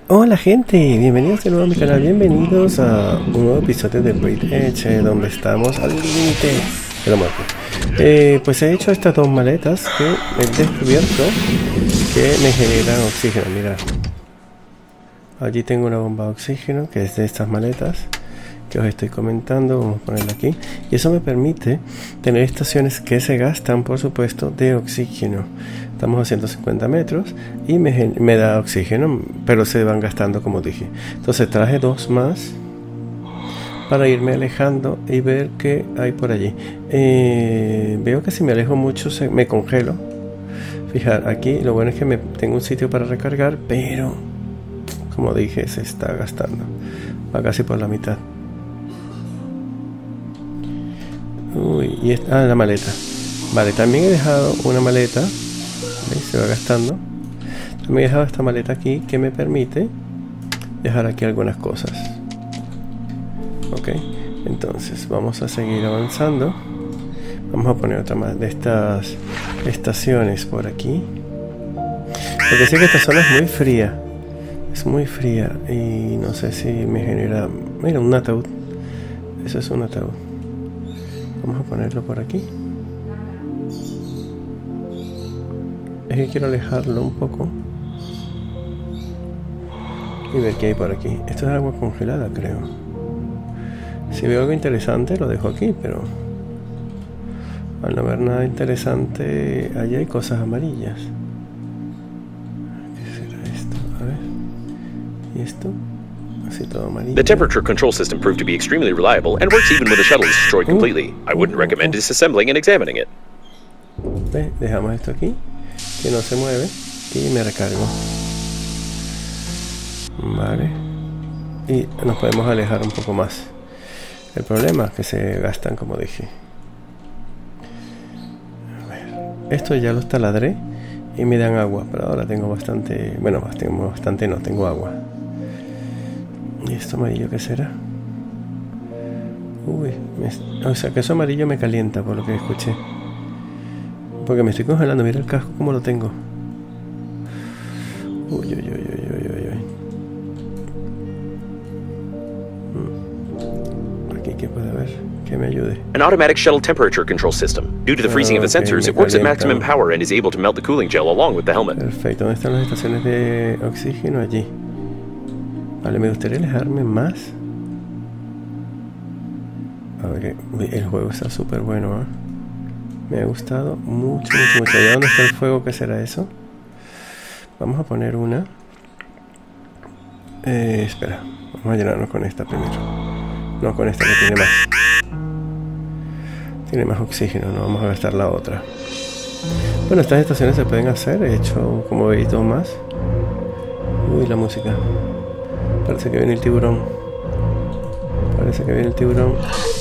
Hola gente, bienvenidos de nuevo a mi canal, bienvenidos a un nuevo episodio de Braid Edge, donde estamos al límite de la muerte. Pues he hecho estas dos maletas que he descubierto que me generan oxígeno. Mira, allí tengo una bomba de oxígeno que es de estas maletas que os estoy comentando. Vamos a ponerla aquí y eso me permite tener estaciones que se gastan, por supuesto, de oxígeno. Estamos a 150 metros y me da oxígeno, pero se van gastando, como dije. Entonces traje dos más para irme alejando y ver qué hay por allí. Veo que si me alejo mucho me congelo. Fijar, aquí lo bueno es que tengo un sitio para recargar, pero como dije, se está gastando. Va casi por la mitad. Uy, y la maleta. Vale, también he dejado una maleta. ¿Veis? Se va gastando. También he dejado esta maleta aquí que me permite dejar aquí algunas cosas. Ok, entonces vamos a seguir avanzando. Vamos a poner otra más de estas estaciones por aquí, porque sé que esta zona es muy fría. Es muy fría y no sé si me genera... Mira, un ataúd. Eso es un ataúd. Vamos a ponerlo por aquí. Es que quiero alejarlo un poco y ver qué hay por aquí. Esto es agua congelada, creo. Si veo algo interesante lo dejo aquí, pero al no ver nada interesante, allí hay cosas amarillas. ¿Qué será esto? A ver. ¿Y esto? Así todo amarillo. The temperature control system proved to be extremely reliable and works even when the shuttle is destroyed completely. I wouldn't recommend disassembling and examining it. ¿Ves? Dejamos esto aquí, que no se mueve, y me recargo. Vale. Y nos podemos alejar un poco más. El problema es que se gastan, como dije. A ver. Esto ya lo taladré y me dan agua, pero ahora tengo bastante... Bueno, tengo agua. ¿Y esto amarillo qué será? Uy, o sea que eso amarillo me calienta, por lo que escuché. Porque me estoy congelando, mira el casco como lo tengo. Uy, uy, uy, uy, uy, uy, uy. Aquí que puede haber que me ayude. An automatic shuttle temperature control system. Due to the freezing of the sensors, it works at maximum power and is able to melt the cooling gel along with the helmet. Perfecto, ¿dónde están las estaciones de oxígeno? Allí. Vale, me gustaría alejarme más. A ver, el juego está súper bueno, ¿eh? Me ha gustado mucho, mucho, mucho. ¿Allá dónde está el fuego? ¿Qué será eso? Vamos a poner una. Espera, vamos a llenarnos con esta primero. No, con esta que tiene más. Tiene más oxígeno, no vamos a gastar la otra. Bueno, estas estaciones se pueden hacer. He hecho, como veis, dos más. Uy, la música. Parece que viene el tiburón. Parece que viene el tiburón.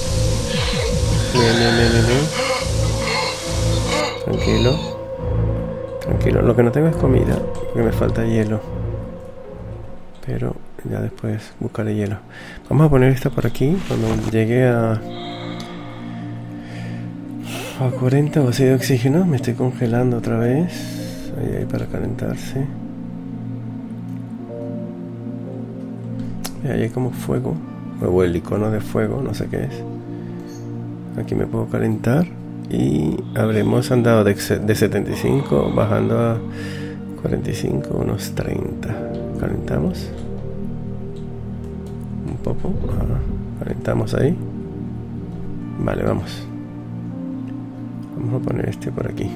Bien. Tranquilo. Tranquilo. Lo que no tengo es comida, porque me falta hielo. Pero ya después buscaré hielo. Vamos a poner esta por aquí. Cuando llegue a 40 o así de oxígeno, me estoy congelando otra vez. Ahí para calentarse. Ahí hay como fuego, o el icono de fuego, no sé qué es. Aquí me puedo calentar y habremos andado de 75 bajando a 45, unos 30. Calentamos un poco. Calentamos ahí. Vale, vamos a poner este por aquí.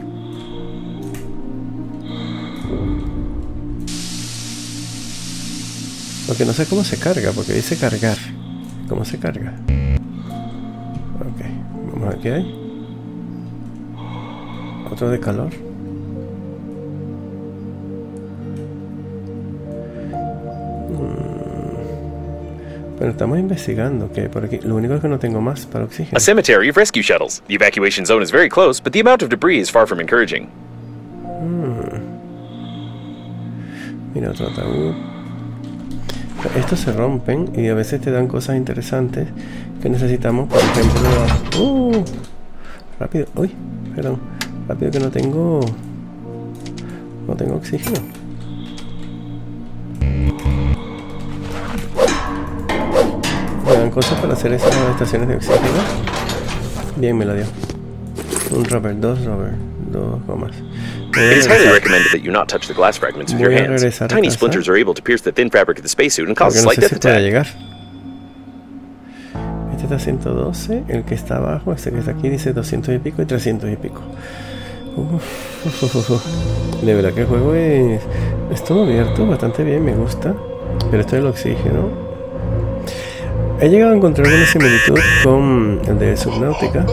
Porque no sé cómo se carga, porque dice cargar. ¿Cómo se carga? Ok, vamos a ver qué hay. Otro de calor. Bueno, estamos investigando que por aquí. Lo único es que no tengo más para oxígeno. A cemetery of rescue shuttles. The evacuation zone is very close, but the amount of debris is far from encouraging. Mira, otro ataúd. Estos se rompen y a veces te dan cosas interesantes que necesitamos. Por ejemplo, rápido, uy, perdón, rápido que no tengo oxígeno. cosas para hacer esas estaciones de oxígeno. Bien, me lo dio. Un rubber, dos gomas. It is highly recommended that you not touch the glass fragments with your hands. Tiny splinters are able to pierce the thin fabric of the spacesuit and cause a slight death attack. Llegar. Este está a 112, el que está abajo, este que está aquí dice 200 y pico y 300 y pico. De verdad que el juego es todo abierto, bastante bien, me gusta. Pero esto del oxígeno, he llegado a encontrar una similitud con el de Subnautica.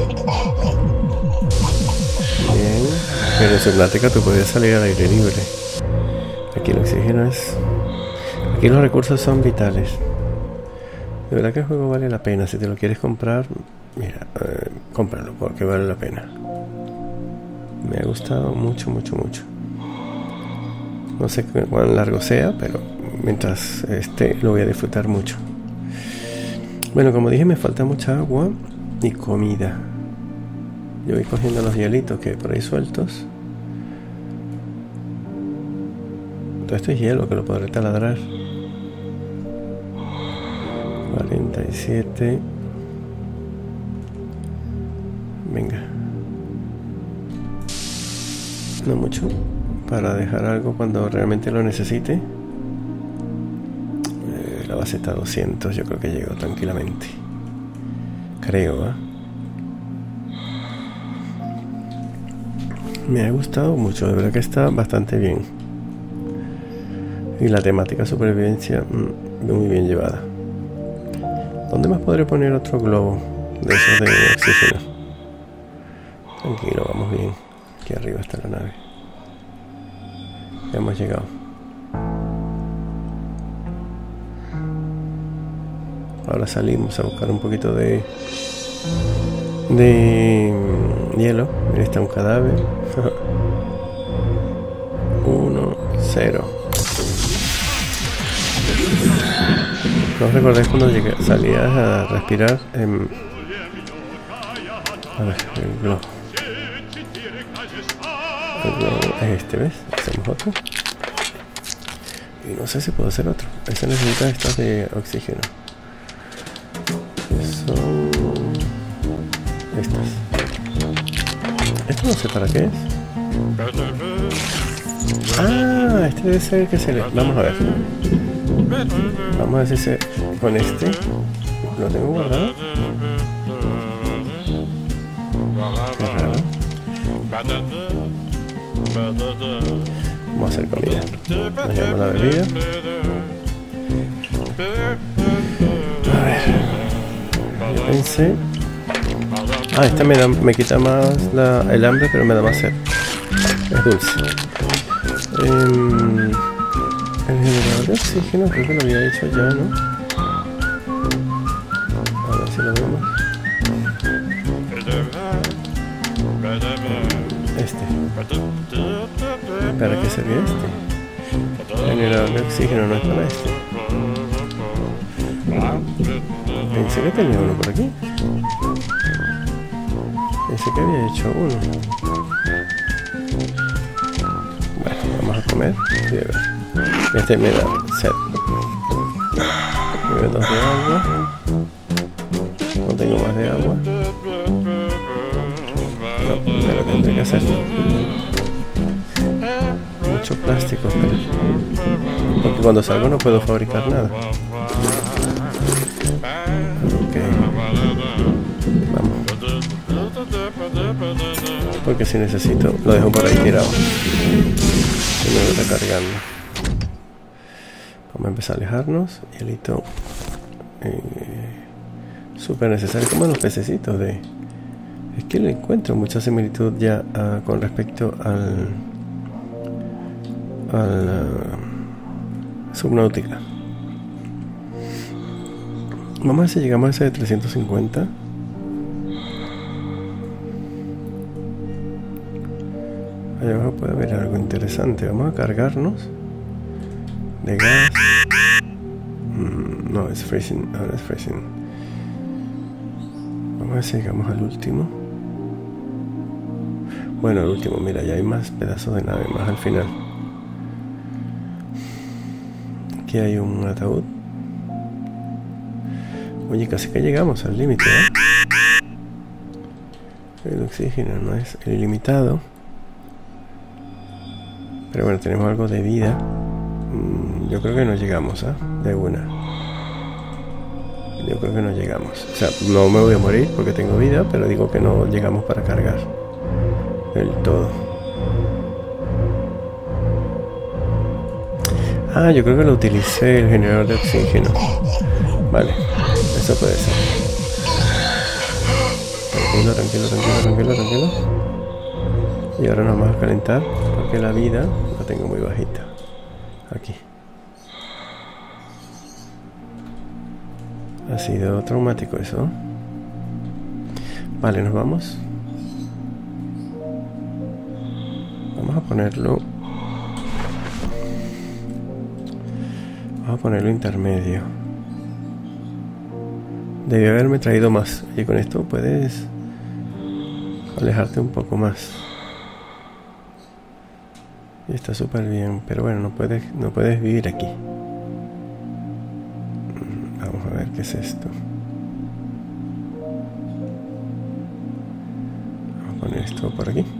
Bien, pero en Subnautica tú puedes salir al aire libre. Aquí el oxígeno es... Aquí los recursos son vitales. De verdad que el juego vale la pena. Si te lo quieres comprar, mira, cómpralo porque vale la pena. Me ha gustado mucho. No sé cuán largo sea, pero mientras esté lo voy a disfrutar mucho. Bueno, como dije, me falta mucha agua y comida. Yo voy cogiendo los hielitos que hay por ahí sueltos. Todo esto es hielo que lo podré taladrar. 47. Venga. No mucho, para dejar algo cuando realmente lo necesite. La base está a 200, yo creo que llego tranquilamente. Creo, ¿eh? Me ha gustado mucho, de verdad que está bastante bien. Y la temática supervivencia, muy bien llevada. ¿Dónde más podré poner otro globo de esos de oxígeno? Tranquilo, vamos bien. Aquí arriba está la nave. Ya hemos llegado. Ahora salimos a buscar un poquito de hielo. Mira, está un cadáver. 1, 0. ¿No os recordáis cuando salías a respirar? A ver, el globo. El globo es este, ¿ves? Hacemos otro. Y no sé si puedo hacer otro. Ese necesita estas de oxígeno. Son estas. Esto no sé para qué es. Ah, este debe ser el que se le... Vamos a ver. Vamos a ver si se... Con este lo tengo guardado. Qué raro. Vamos a hacer comida. Nos llevamos la bebida. A ver. Yo pensé... Ah, esta me quita más el hambre, pero me da más sed. Es dulce. El generador de oxígeno creo que lo había hecho ya, ¿no? A ver si lo vemos. ¿Para qué servía este? El generador de oxígeno no es para este. Pensé que tenía uno por aquí. Pensé que había hecho uno. Bueno, vamos a comer y a ver. Este me da sed. Me doy 2 de agua. No tengo más de agua. No, pero tendré que hacer. Mucho plástico, pero... porque cuando salgo no puedo fabricar nada. Ok. Vamos. Porque si necesito, lo dejo por ahí tirado. Y me lo está cargando. Vamos a empezar a alejarnos. Hielito. Súper necesario, como los pececitos de... Es que le encuentro mucha similitud ya con respecto al Subnautica. Vamos a ver si llegamos a ese de 350. Allá abajo puede haber algo interesante. Vamos a cargarnos de gas. No, es freezing. Ahora es freezing. Vamos a ver si llegamos al último. Bueno, el último, mira, ya hay más pedazos de nave, más al final. Aquí hay un ataúd. Oye, casi que llegamos al límite, ¿eh? El oxígeno no es ilimitado. Pero bueno, tenemos algo de vida. Yo creo que no llegamos, ¿eh? De una. Yo creo que no llegamos. O sea, no me voy a morir porque tengo vida, pero digo que no llegamos para cargar del todo. Ah, yo creo que lo utilicé el generador de oxígeno. Vale, eso puede ser. Tranquilo, tranquilo, tranquilo, tranquilo, tranquilo. Y ahora nos vamos a calentar porque la vida la tengo muy bajita. Aquí. Ha sido traumático eso. Vale, nos vamos. Vamos a ponerlo. Vamos a ponerlo intermedio. Debí haberme traído más. Y con esto puedes alejarte un poco más. Y está súper bien. Pero bueno, no puedes vivir aquí. Vamos a ver qué es esto. Vamos a poner esto por aquí.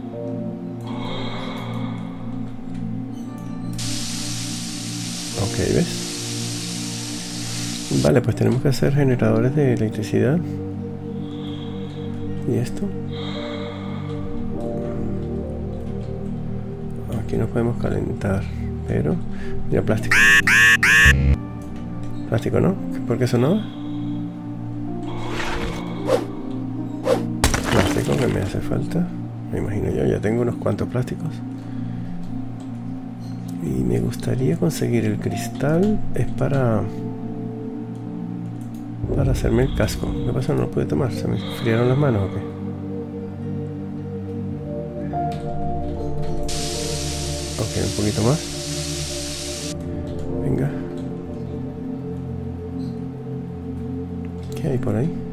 Ok, ¿ves? Vale, pues tenemos que hacer generadores de electricidad. ¿Y esto? Aquí nos podemos calentar, pero... Mira, plástico. Plástico, ¿no? ¿Por qué sonaba? Plástico que me hace falta. Me imagino yo, ya tengo unos cuantos plásticos. Y me gustaría conseguir el cristal. Es para hacerme el casco. ¿Qué pasa? No lo pude tomar. ¿Se me enfriaron las manos o qué? Ok, un poquito más. Venga. ¿Qué hay por ahí?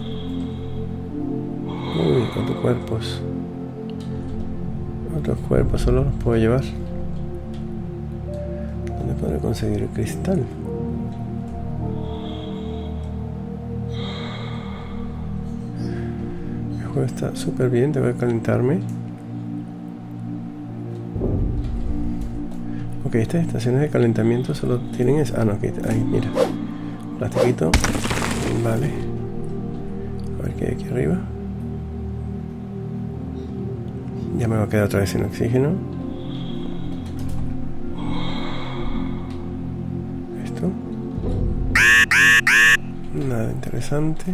Uy, otros cuerpos. Otros cuerpos, solo los puedo llevar. ¿Dónde podré conseguir el cristal? El juego está súper bien, tengo que calentarme. Ok, estas estaciones de calentamiento solo tienen eso. Ah, no, aquí, ahí, mira. Plastiquito. Vale. A ver qué hay aquí arriba. Ya me va a quedar otra vez sin oxígeno. Esto. Nada interesante.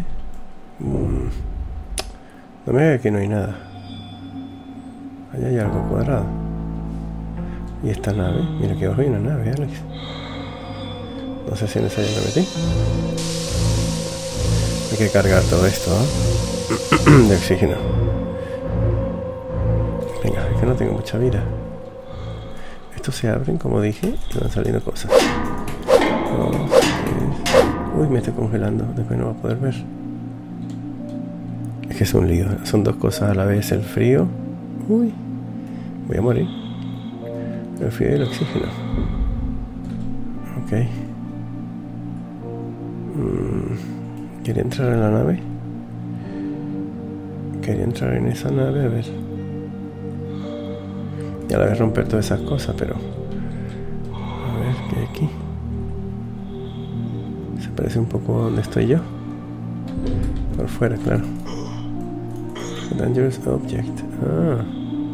No me diga que no hay nada. Allá hay algo cuadrado. Y esta nave. Mira que abajo hay una nave, Alex. No sé si en esa ya me metí. Hay que cargar todo esto, ¿eh? De oxígeno. Venga, es que no tengo mucha vida. Estos se abren, como dije, y van saliendo cosas. 2, 3. Uy, me estoy congelando. Después no va a poder ver. Es que es un lío. Son dos cosas a la vez. El frío. Uy, voy a morir. El frío y el oxígeno. Ok. Quería entrar en la nave. Quería entrar en esa nave, a ver. Y a la vez romper todas esas cosas, pero... A ver, ¿qué hay aquí? Se parece un poco a donde estoy yo. Por fuera, claro. Dangerous object. Ah.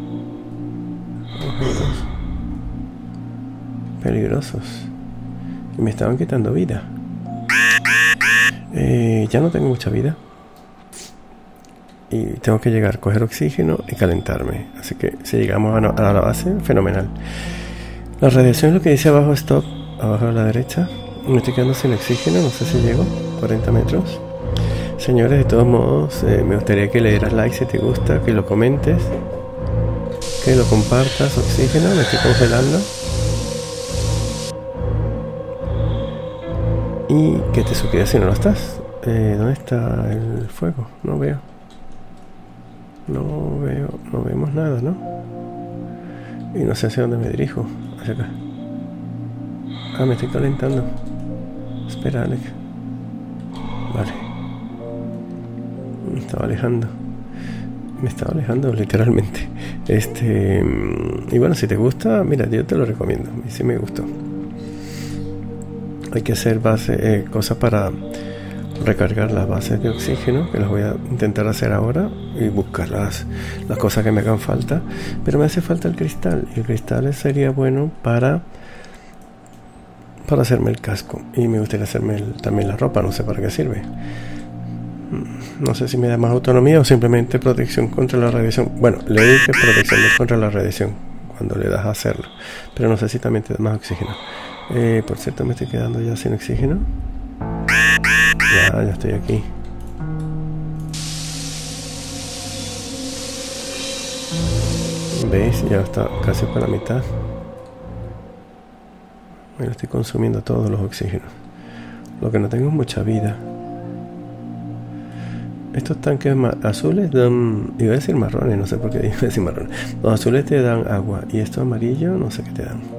Objetos peligrosos. Y me estaban quitando vida. Ya no tengo mucha vida. Y tengo que llegar, coger oxígeno y calentarme. Así que si llegamos a la base, fenomenal. La radiación es lo que dice abajo, stop, abajo a la derecha. Me estoy quedando sin oxígeno, no sé si llego. 40 metros. Señores, de todos modos, me gustaría que le dieras like si te gusta, que lo comentes, que lo compartas. Oxígeno, me estoy congelando. Y que te suscribas si no lo estás. ¿Dónde está el fuego? No veo. No vemos nada, ¿no? Y no sé hacia dónde me dirijo. Hacia acá. Ah, me estoy calentando. Espera, Alex. Vale. Me estaba alejando. Me estaba alejando literalmente. Y bueno, si te gusta, mira, yo te lo recomiendo. A mí sí me gustó. Hay que hacer cosas para recargar las bases de oxígeno, que las voy a intentar hacer ahora, y buscar las cosas que me hagan falta. Pero me hace falta el cristal, y el cristal sería bueno para hacerme el casco, y me gustaría hacerme también la ropa. No sé para qué sirve. No sé si me da más autonomía o simplemente protección contra la radiación. Bueno, leí que protección contra la radiación cuando le das a hacerlo, pero no sé si también te da más oxígeno. Por cierto, me estoy quedando ya sin oxígeno. Ya estoy aquí. ¿Veis? Ya está casi por la mitad. Me lo estoy consumiendo todos los oxígenos. Lo que no tengo es mucha vida. Estos tanques azules dan... Iba a decir marrones, no sé por qué iba a decir marrones. Los azules te dan agua y estos amarillos no sé qué te dan.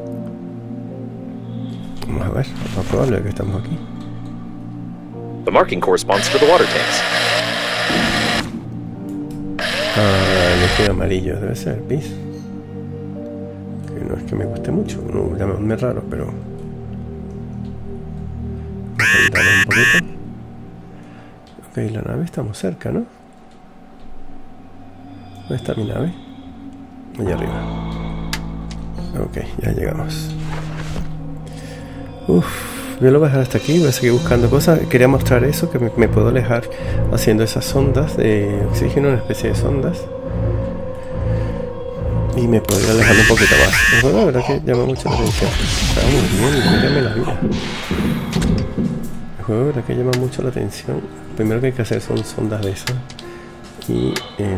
Vamos a ver, es más probable que estamos aquí. The marking corresponds to the water tanks. El líquido amarillo debe ser pis. Que no es que me guste mucho, no, llamadme raro, pero... Vamos a intentar un poquito. Ok, la nave estamos cerca, ¿no? ¿Dónde está mi nave? Allá arriba. Ok, ya llegamos. Yo lo voy a dejar hasta aquí, voy a seguir buscando cosas. Quería mostrar eso, que me puedo alejar haciendo esas sondas de oxígeno, una especie de sondas. Y me puedo ir alejando un poquito más. El juego la verdad que llama mucho la atención. Está muy bien, mírame la vida. El juego la verdad que llama mucho la atención. Lo primero que hay que hacer son sondas de esas. Y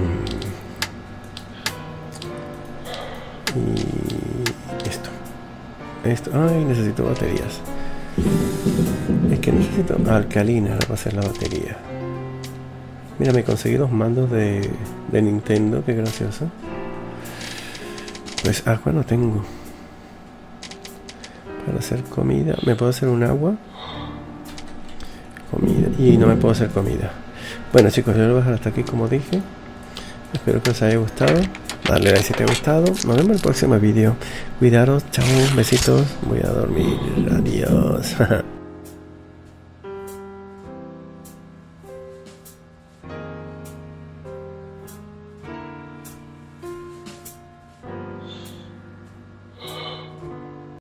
esto. Ay, necesito baterías. Es que necesito alcalina para hacer la batería. Mira, me conseguí 2 mandos de Nintendo, qué gracioso. Pues agua no tengo. Para hacer comida, ¿me puedo hacer un agua? Comida, y no me puedo hacer comida. Bueno chicos, yo lo voy a dejar hasta aquí como dije. Espero que os haya gustado. Dale like si te ha gustado. Nos vemos en el próximo vídeo. Cuidaros, chao, besitos. Voy a dormir. Adiós.